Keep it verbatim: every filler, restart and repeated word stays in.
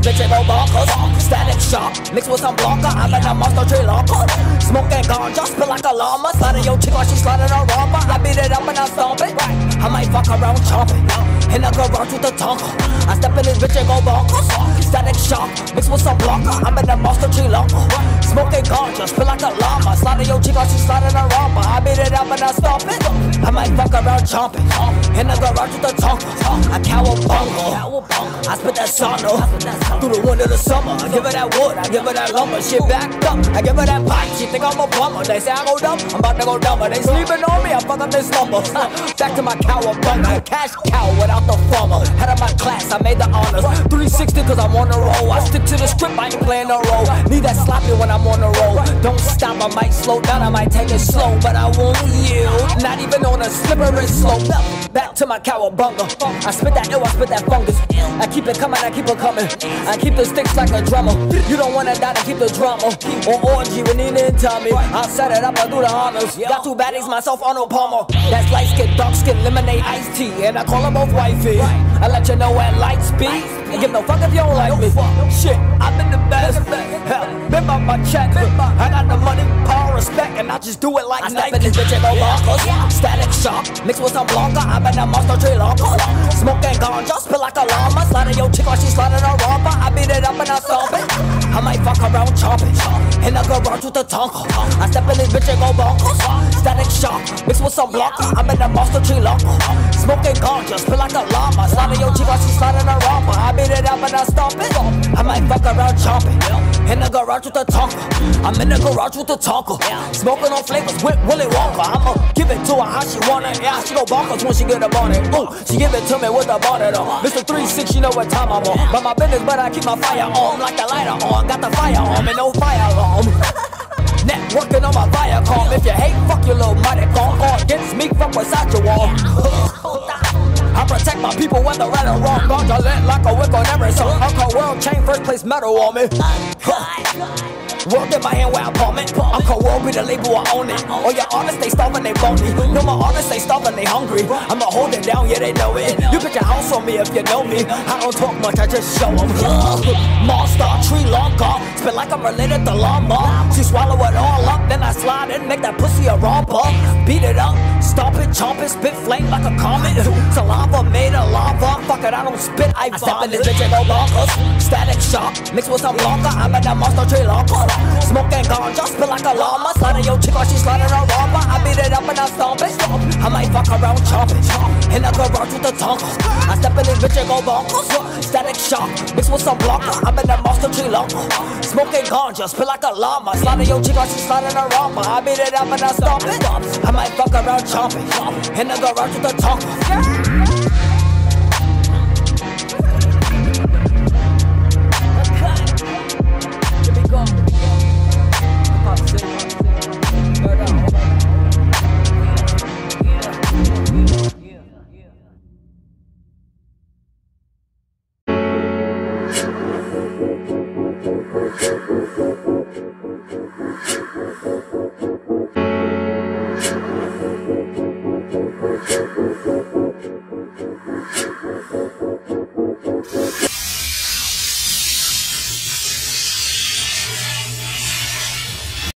bitch and go bonkers. Static shock, mixed with some blanca. I'm in a monster tree locker. Smoking ganja, spit like a llama. Sliding your chick while she sliding her romper. I beat it up and I stomp it. I might fuck around chomping. In the garage with the tonka. I step in this bitch and go bonkers. Static shock, mixed with some blanca. I'm in a monster tree locker. Smoking ganja, spit like a llama. Sliding your chick while she sliding her romper. I beat it up and I stomp it. I might fuck around chomping. In the garage with the tonka. I cowabunga. I spit that sauna through the winter of the summer. I give her that wood, I give her that lumber. Shit backed up, I give her that pipe. She think I'm a bummer. They say I go dumb, I'm about to go dumber. They sleeping on me, I fuck up this number. Back to my cowabunga, cash cow without the farmer. Head of my class, I made the honors. three sixty cause I'm on the roll. I stick to the script, I ain't playing no role. Need that sloppy when I'm on the roll. Don't stop, I might slow down, I might take it slow, but I won't yield. Not even on a slippery slope. Back to my cowabunga. I spit that ill, I spit that fungus. I keep it coming, I keep it coming. I keep the sticks like a drummer. You don't wanna die to keep the drama. Or orgy when you didn't tell me. I'll set it up, I'll do the honors. Got two baddies, myself, Arnold Palmer. That's light skin, dark skin, lemonade, iced tea. And I call them both wifey. I let you know at light speed. And give no fuck if you don't like me. Shit, I've been the best. Hell, been on my check. I got the money, power, respect, and I just do it like I Nike. I step in this bitch and go bonkers. Static shock, mixed with some blanca. I'm in a monster tree locker. Smoking ganja, spit like a llama. Sliding your chick while she sliding her romper. I beat it up and I stomp it. I might fuck around chomping. In the garage with the tonka. I step in this bitch and go bonkers. Static shock, mixed with some blanca. I'm in a monster tree locker. Smoking ganja, spit like a llama. Sliding your chick while she sliding her romper. I beat it up and I stomp it. I might fuck around chomping. In the garage with the tonka. I'm in the garage with the tonka. Smoking on flavors with Willy Wonka. I'ma give it to her how she want it. Yeah, she go bonkers when she get up on it. Ooh, she give it to me with the bonnet on. Mister three six, you know what time I'm on. But my business, but I keep my fire on. Like the lighter on. Got the fire on and no fire alarm. Networking on my Viacom. If you hate, fuck your little mighty con. Or against me, fuck beside your wall. I protect my people whether right or wrong. Ganja lit like a wick on every song. Uncle World chain first place medal on me. World in my hand where I palm it. Uncle World be the label, I own it. All your artists, they starving, they bony. No, my artists, they starving, they hungry. I'ma hold it down, yeah, they know it. You put your house on me if you know me. I don't talk much, I just show them. Monster, tree long gone. Spit like I'm related to llama. She swallow it all up, then I slide in, make that pussy a romper. Beat it up, stomp it, chomp it, spit flame like a comet. Saliva made of lava. Fuck it, I don't spit, I vomit. I step in this bitch and go bonkers. Static shock, mixed with some blanca. I'm in that monster tree locker. Smoking ganja, spit like a llama. Sliding your chick while she sliding her romper. I beat it up and I stomp it. I might fuck around chomping. In the garage with the tonka. I step in this bitch and go bonkers. Static shock, mixed with some blanca. I'm in that monster tree locker. Smoking ganja, spit like a llama. Sliding your chick while she sliding her romper. I beat it up and I stomp it. I might fuck around chomping. In the garage with the tonka. We'll be right back.